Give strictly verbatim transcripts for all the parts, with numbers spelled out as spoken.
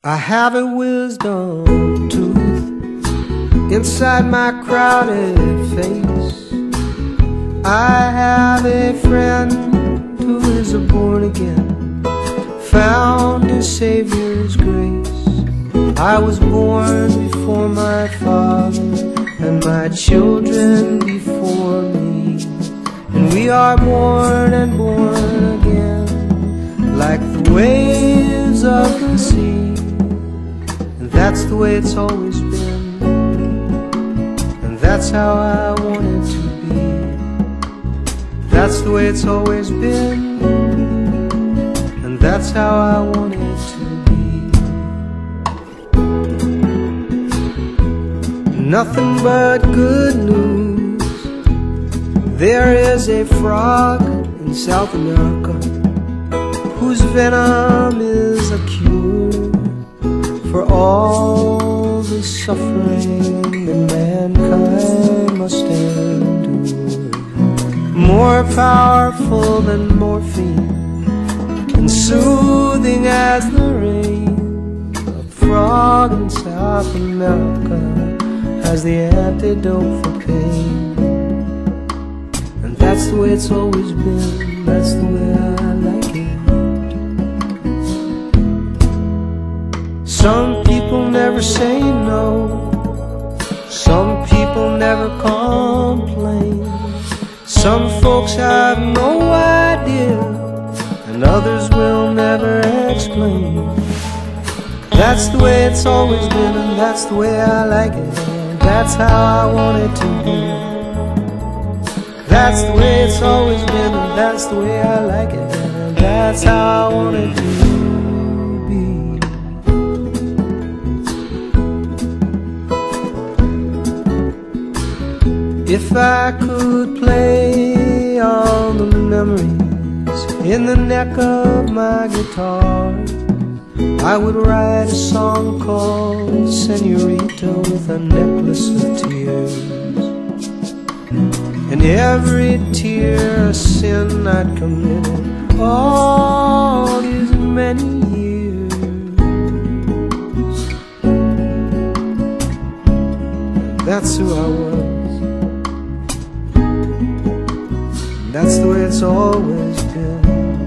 I have a wisdom tooth inside my crowded face. I have a friend who is a born again, found his Savior's grace. I was born before my father, and my children before me, and we are born and born again, like the waves of the sea. And that's the way it's always been, and that's how I want it to be. That's the way it's always been, and that's how I want it to be. Nothing but good news. There is a frog in South America whose venom is a cure for all the suffering that mankind must endure. More powerful than morphine and soothing as the rain, a frog in South America has the antidote for pain. And that's the way it's always been, that's the way I like it. Some people never say no, some people never complain. Some folks have no idea, and others will never explain. That's the way it's always been, and that's the way I like it. That's how I want it to be. That's the way it's always been, and that's the way I like it. And that's how I want it to be. If I could play all the memories in the neck of my guitar, I would write a song called Señorita with a necklace of tears. And every tear a sin I'd committed all these many years. That's who I was. That's the way it's always been.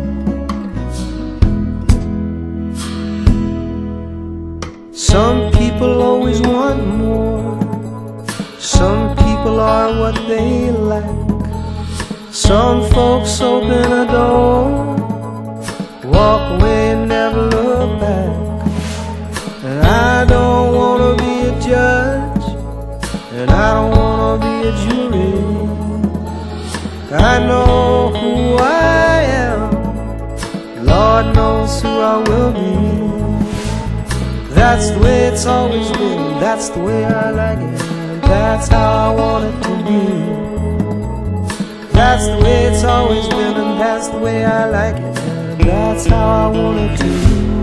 Some people always want more. Some people are what they lack. Some folks open a door, walk away and never look back. And I don't want to be a judge, and I don't want to be a jury. I know who I am, Lord knows who I will be. That's the way it's always been, that's the way I like it, and that's how I want it to be. That's the way it's always been, and that's the way I like it, and that's how I want it to be.